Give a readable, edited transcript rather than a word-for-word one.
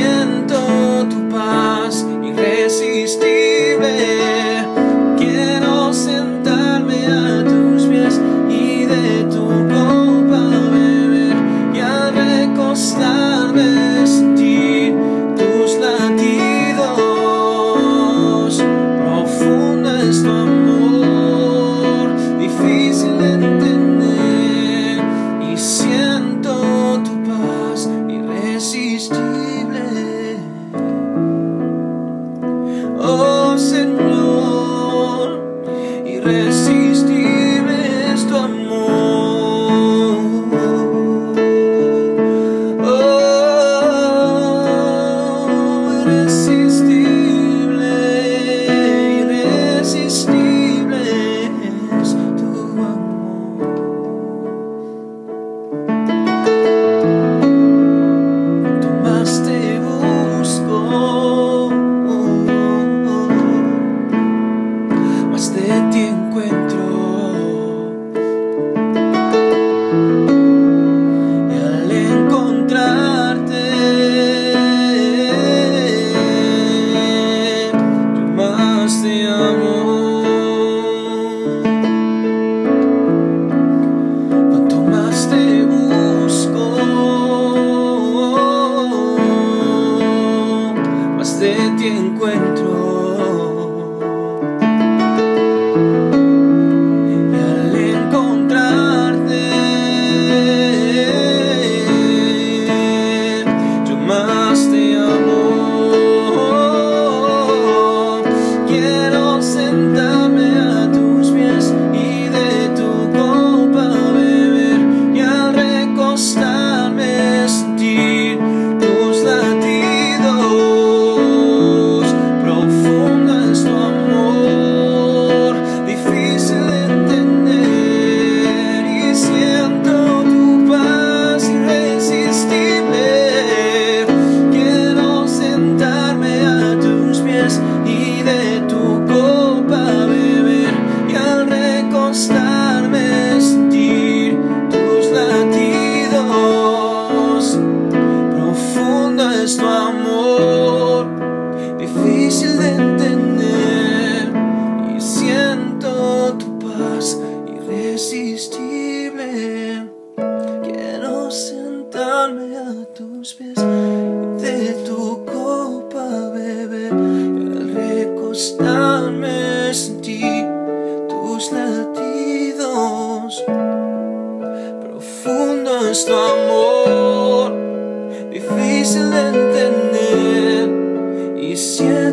siento tu paz irresistible. Quiero sentarme a tus pies y de tu copa beber, y al recostarme sentir tus latidos. Profundo es tu amor, difícil de entender, y siento tu paz irresistible. Oh Señor, irresistible es tu amor. Oh, irresistible, irresistible es tu amor. Cuanto más te busco, más de ti encuentro, y al encontrarte yo más te amo. Cuanto más te busco, más de ti encuentro. Más te amo. Quiero sentarme a tus pies y de tu copa beber, y al recostarme sentir tus latidos. Profundo es tu amor, difícil de entender, y siento tu paz irresistible. Y de tu copa beber, y al recostarme sentir tus latidos. Profundo es tu amor, difícil de entender, y siento tu paz irresistible. Quiero sentarme a tus pies y de tu copa beber, recostarme sentir tus latidos. Profundo es tu amor, difícil de entender, y siento